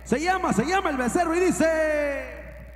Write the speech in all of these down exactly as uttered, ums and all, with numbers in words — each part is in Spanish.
Se llama, se llama El Becerro y dice...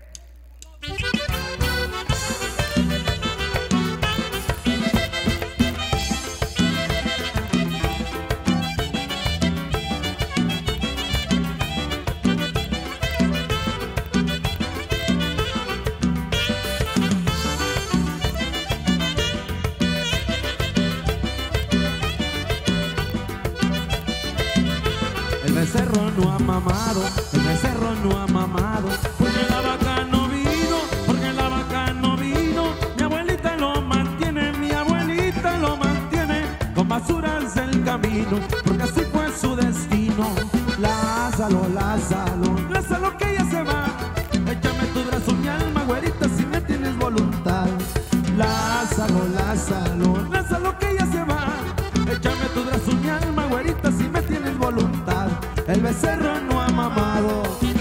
El becerro no ha mamado, el becerro no ha mamado, porque la vaca no vino, porque la vaca no vino. Mi abuelita lo mantiene, mi abuelita lo mantiene con basuras del camino, porque así fue su destino. Lázalo, Lázalo, Lázalo que ya se va. Échame tu brazo, mi alma, güerita, si me tienes voluntad. Lázalo, Lázalo, Lázalo que ya se va. Échame tu brazo, mi alma, güerita, si me tienes voluntad. El becerro no ha mamado.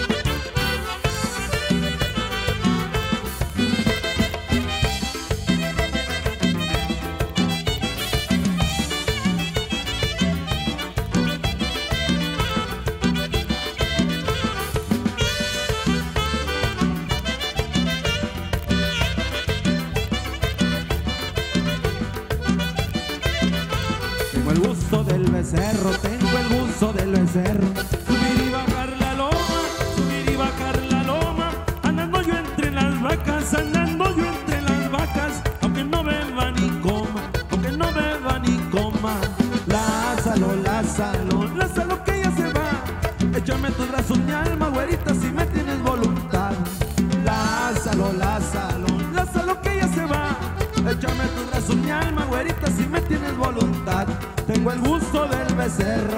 Tengo el gusto del becerro, tengo el gusto del becerro. Subir y bajar la loma, subir y bajar la loma. Andando yo entre las vacas, andando yo entre las vacas. Aunque no beba ni coma, aunque no beba ni coma. Lázalo, Lázalo, Lázalo que ya se va. Échame tus brazos, mi alma, güerita, si me tienes voluntad. Lázalo, Lázalo, Lázalo que ya se va. Échame tus brazos, mi alma, güerita, si me tienes voluntad. Tengo el gusto del becerro.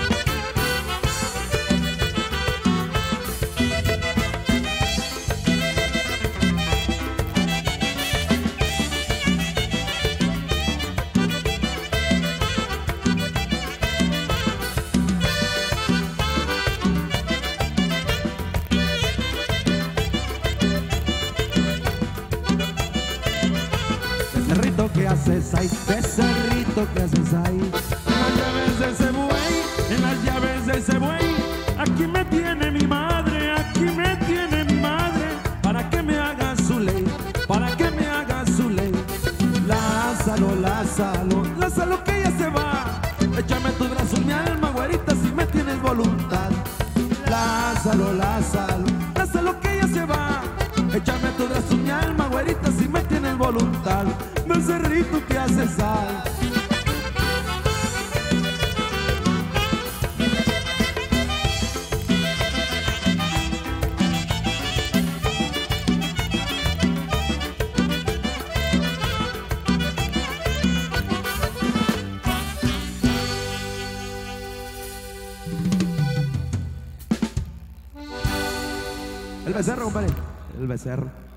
Becerrito, ¿qué haces ahí? Becerrito, ¿qué haces ahí? En las llaves de ese buey, en las llaves de ese buey. Aquí me tiene mi madre, aquí me tiene mi madre. Para que me haga su ley, para que me haga su ley. Lázalo, Lázalo, Lázalo que ya se va. Échame tus brazos, mi alma, güerita, si me tienes voluntad. Lázalo, Lázalo, Lázalo que ya se va. Échame tus brazos, mi alma, güerita, si me tienes voluntad. Becerrito, ¿qué haces ahí? El becerro, compadre. El becerro.